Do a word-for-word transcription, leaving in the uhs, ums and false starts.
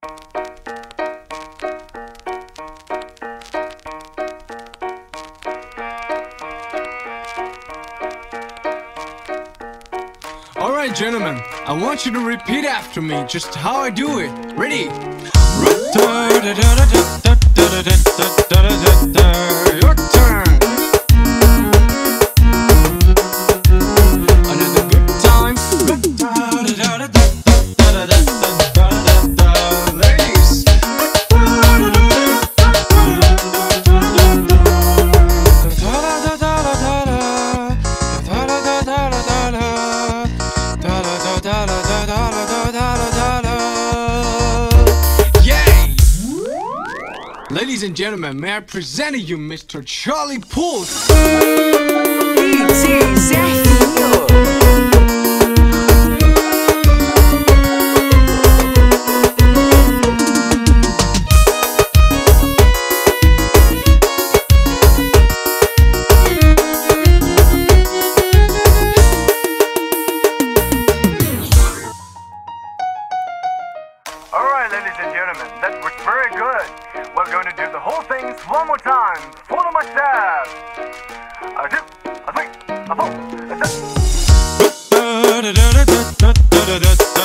Alright, gentlemen, I want you to repeat after me just how I do it. Ready? Your turn. Another good time. Ladies. Ladies and gentlemen, may I present you Mister Charlie Puth. Jefinho. Alright, ladies and gentlemen, that was very good. We're going to do the whole thing one more time. Follow my steps. A two, a three, a four, a six.